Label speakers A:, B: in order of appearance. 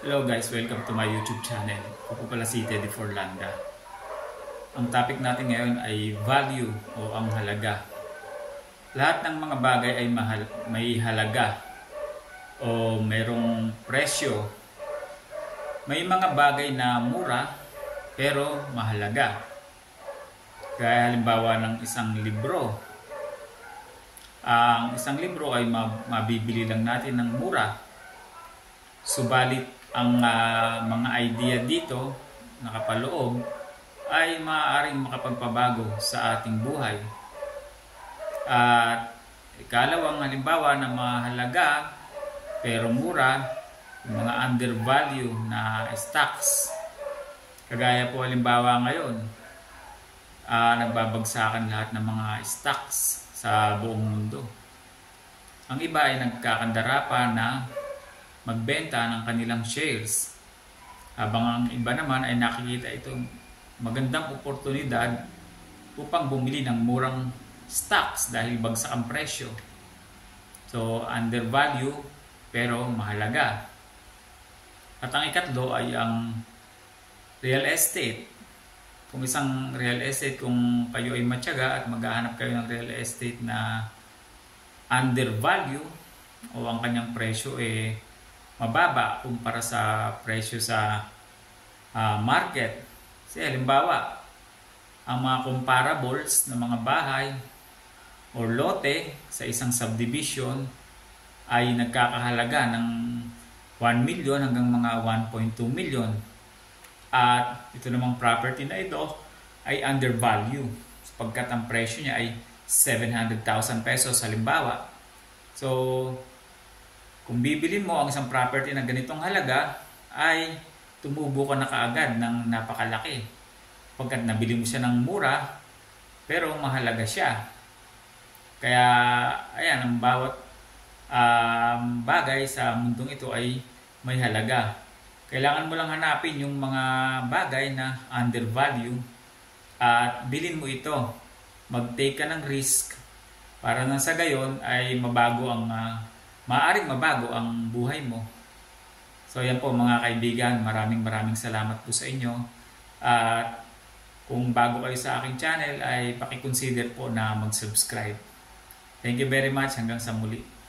A: Hello guys, welcome to my YouTube channel. Ako po pala si Teddy Forlanda. Ang topic natin ngayon ay value o ang halaga. Lahat ng mga bagay ay may halaga o mayroong presyo. May mga bagay na mura pero mahalaga. Kaya halimbawa ng isang libro. Ang isang libro ay mabibili lang natin ng mura. Subalit ang mga idea dito nakapaloob ay maaaring makapagpabago sa ating buhay. At ikalawang halimbawa na mahalaga pero mura, yung mga undervalue na stocks. Kagaya po halimbawa ngayon, nagbabagsakan lahat ng mga stocks sa buong mundo. Ang iba ay nagkakandara pa na magbenta ng kanilang shares. Habang ang iba naman ay nakikita itong magandang oportunidad upang bumili ng murang stocks dahil bagsak ang presyo. So, undervalue pero mahalaga. At ang ikatlo ay ang real estate. Kung isang real estate, kung kayo ay matyaga at maghahanap kayo ng real estate na undervalue o ang kanyang presyo mababa kumpara sa presyo sa market. Kasi halimbawa, ang mga comparables ng mga bahay o lote sa isang subdivision ay nagkakahalaga ng 1 million hanggang mga 1.2 million. At ito namang property na ito ay undervalue sapagkat ang presyo niya ay 700,000 pesos halimbawa. So, kung bibilin mo ang isang property na ganitong halaga, ay tumubo ka na kaagad ng napakalaki. Pagkat nabili mo siya ng mura, pero mahalaga siya. Kaya, ayan, ang bawat bagay sa mundong ito ay may halaga. Kailangan mo lang hanapin yung mga bagay na undervalue at bilhin mo ito. Mag-take ka ng risk para nang sa gayon ay maaaring mabago ang buhay mo. So yan po mga kaibigan, maraming salamat po sa inyo. At kung bago kayo sa aking channel ay paki-consider po na mag-subscribe. Thank you very much, hanggang sa muli.